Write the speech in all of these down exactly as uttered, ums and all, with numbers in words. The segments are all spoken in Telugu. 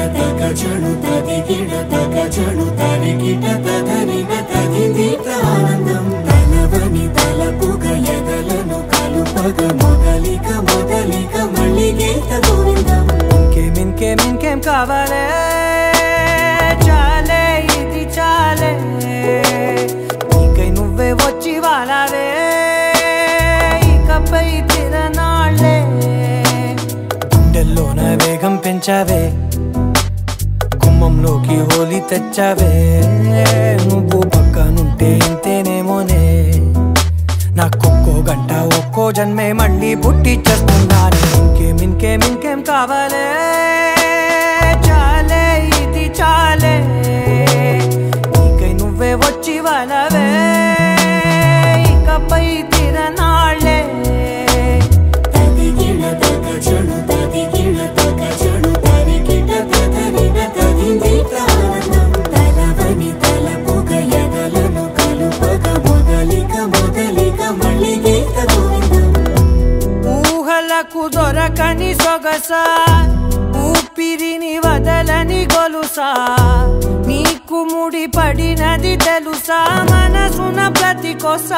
తక చణు తదిగిడ తక చణు తరిగిట తదరిన తదిందిట ఆనందం తలవని తలపుగ ఎదలను కలుపగ మొదలిక మొదలిక మళ్ళీ గీత గోవిందం ఇంకేం ఇంకేం ఇంకేం కావాలే చాలే ఇది చాలే నీకై నువ్వే వచ్చి వాలావే ఇకపై తిరనాళ్ళే గుండెల్లోన వేగం పెంచావే గుమ్మంలోకి హోలీ తెచ్చావే నువ్వు పక్కనుంటే ఇంతేనేమోనే నాకొక్కో గంట ఒక్కో జన్మే మళ్ళీ పుట్టి చేస్తున్నాను ఇంకేం ఇంకేం ఇంకేం కావాలే చాలే ఇది చాలే నీకై నువ్వే వచ్చి వాలవే ఇకపై తిరనాళ్ళే తదిగిడ తక చణు తదిగిడ తక చణు తరిగిట తదరిన తదిందిట ఆనందం తలవని తలపుగ ఎదలను కలుపగ మొదలిక మొదలిక మళ్ళీ గీత గోవిందం ఊహలకు దొరకని సొగసా ఊపిరిని వదలని గొలుసా నీకు ముడి పడినది తెలుసా మనసున ప్రతి కొసా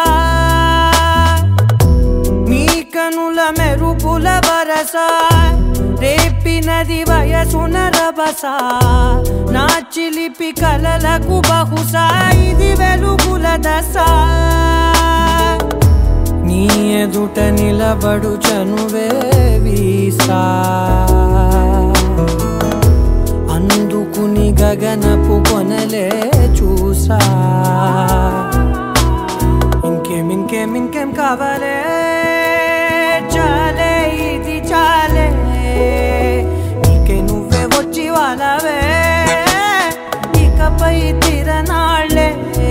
నీ కనుల మెరుపుల వరస రేపినది వయసున రభస నా చిలిపి కలలకు బహుశా ఇది వెలుగుల దశ నీ ఎదుట నిలబడు చనువే వీసా అందుకుని గగనపు కొనలే చూసా ఇంకేం ఇంకేం ఇంకేం కావాలే చాలే ఇది చాలే నీకే నువ్వే వచ్చి వాలవే ఇకపై తిరనాళ్ళే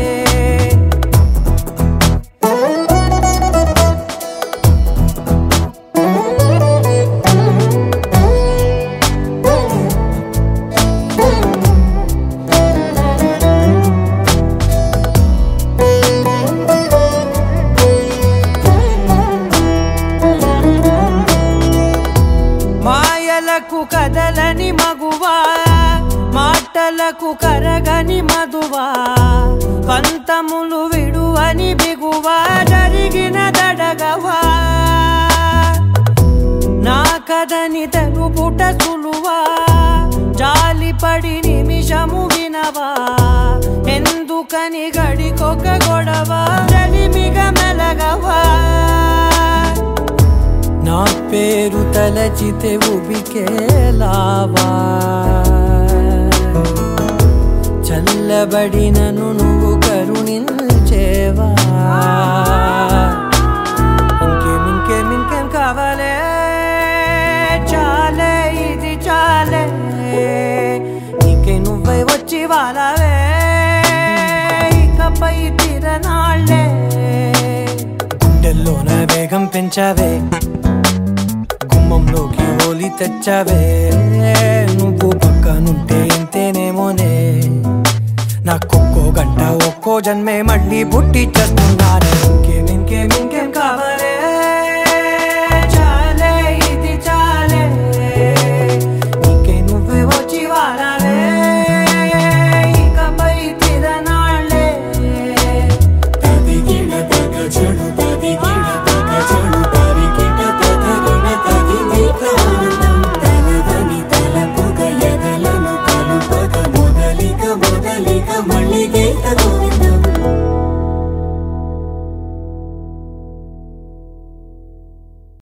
మాయలకు కదలని మగువా మాటలకు కరగని మధువా పంతములు విడువని బిగువా జరిగిన దడగవా నా కదని తెలుపుట సులువా జాలిపడి నిమిషము వినవా ఎందుకని గడికొక గొడవ జలిమిగ మెలగవా నా పేరు తలచితే ఉబికేలావా చల్లబడినను నువ్వు కరుణించేవా ఇంకేం ఇంకేం ఇంకేం కావాలే చాలే ఇది చాలే నీకే నువ్వే వచ్చి వాలవే ఇకపై తిరనాళ్ళే గుండెల్లోన వేగం పెంచావే గుమ్మంలోకి హోలీ తెచ్చావే నువ్వు పక్కనుంటే ఇంతేనేమోనే నాకొక్కో గంట ఒక్కో జన్మే మళ్ళీ పుట్టి